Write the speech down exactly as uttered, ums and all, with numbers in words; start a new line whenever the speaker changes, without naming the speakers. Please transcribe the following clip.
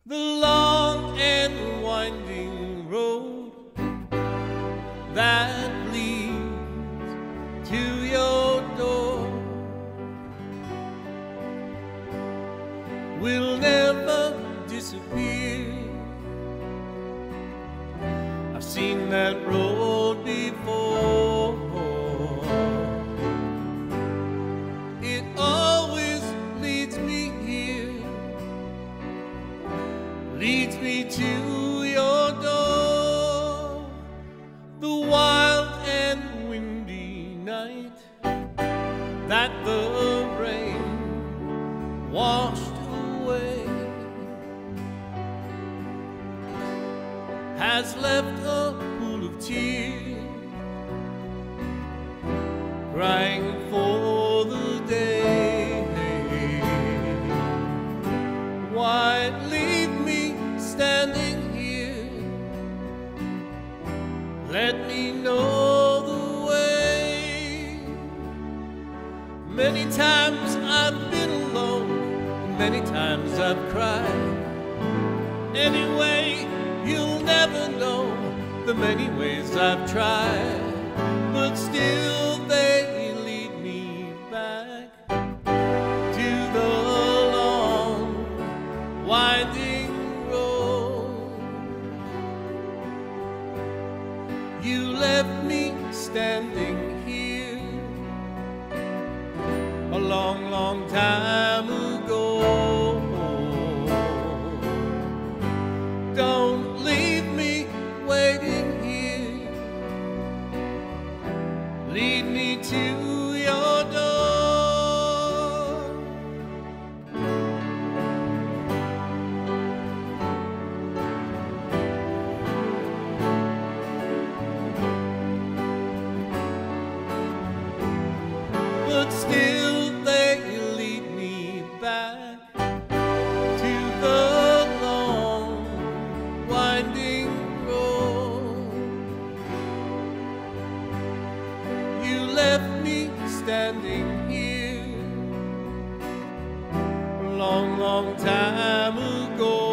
The long and winding road that leads to your door will never disappear. I've seen that road before. It always leads me here, leads me to your door. The wild and windy night that the rain washed away has left a pool of tears, crying for the day. Why leave me standing here? Let me know the way. Many times I've been alone, many times I've cried. Anyway, you'll never know the many ways I've tried, but still they lead me back to the long, winding road. You left me standing here a long, long time ago. Don't leave me waiting here, lead me to your door. But still they lead me back to the long, winding road. You left me standing here a long, long time ago.